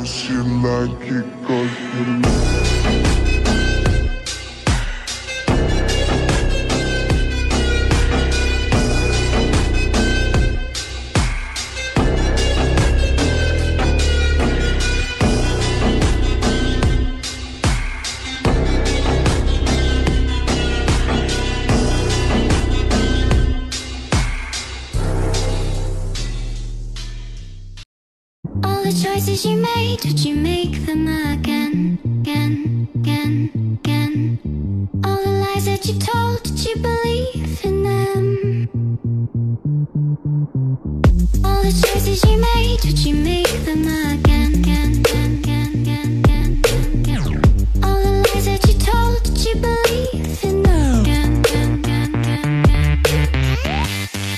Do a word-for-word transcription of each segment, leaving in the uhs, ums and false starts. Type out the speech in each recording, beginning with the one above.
she like it 'cause you All the choices you made, did you make them again, again, again, again? All the lies that you told, did you believe in them? All the choices you made, did you make them again, again, again, again, again, again? All the lies that you told, did you believe in them? Again, again, again, again, again.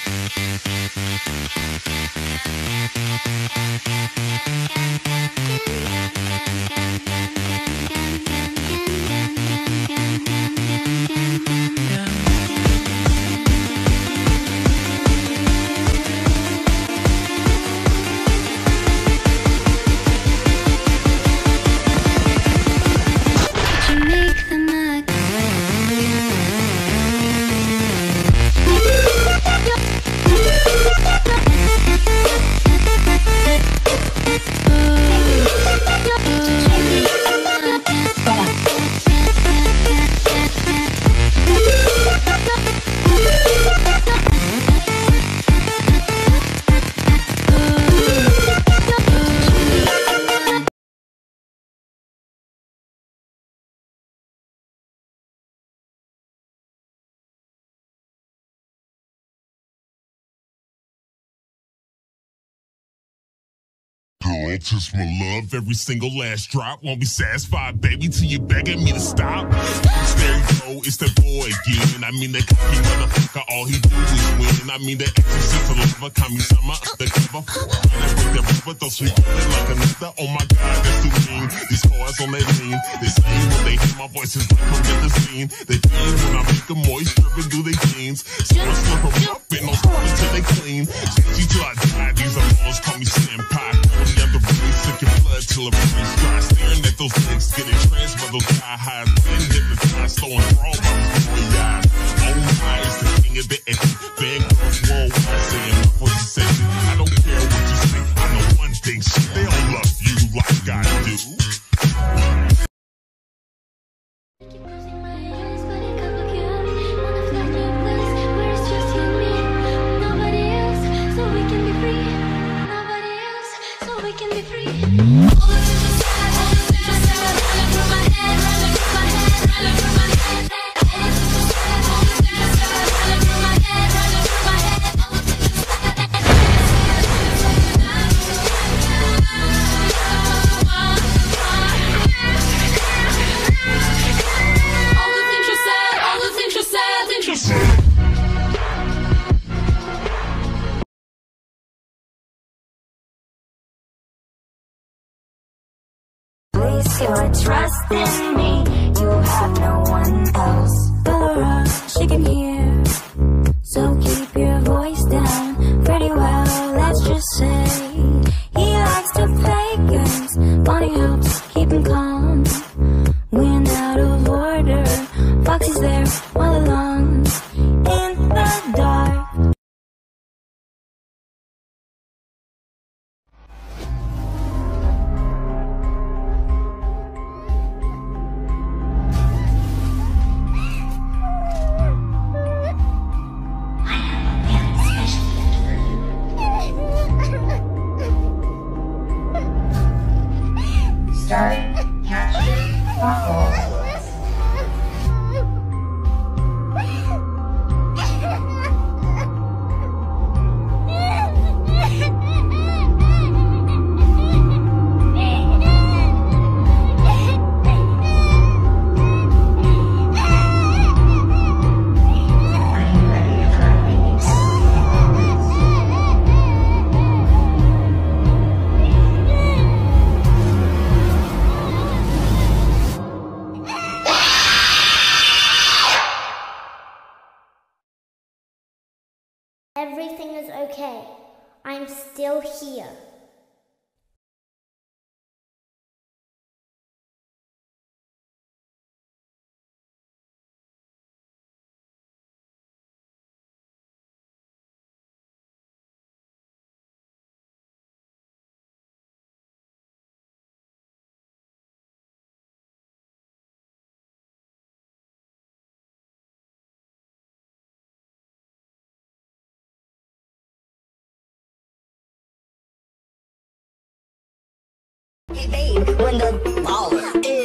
Girl, touch my love, every single last drop. Won't be satisfied, baby, till you begging me to stop. There you go, it's that boy again. I mean, that cocky motherfucker, all he do is win. I mean, that exorcist lover, Kami-sama, the cover. Trying to break that rubber, throw sweet it like another. Oh my God, that's too mean. These cars on that lean, they sing when they hear my voice is like I'm at the scene. They clean when I make them moist, dripping through their jeans. So I slip them up and don't stop until they clean. She till I die, these are balls, call me senpai. The brain sick and blood till the brain's dry. Staring at those legs, getting trans by those high highs. Been hypnotized, throwing raw by those boy eyes. Oh my, is the king of the edge. Bad girls worldwide saying my voice is sexy. I don't care what you say, I know one thing, shit, they don't love you like I do. Keep closing my eyes, but it could look good. Wanna find a place where it's just you and me. Nobody else, so we can be free. Nobody else, so we can be free. All the things I said, all the things I said, running through my head, running through my head, running through my head. All the things I said, all the things I said, running through my head, running through my head. All the things I said, all the things you said, things you said. Place your trust in me. You have no one else. Bella, she can hear. So keep your voice down. Pretty well, let's just say. He likes to play games. Bonnie helps keep him calm. When out of order, Foxy's there all along. In the dark. Start capturing waffles. Everything is okay. I'm still here. Hey babe, when the ball is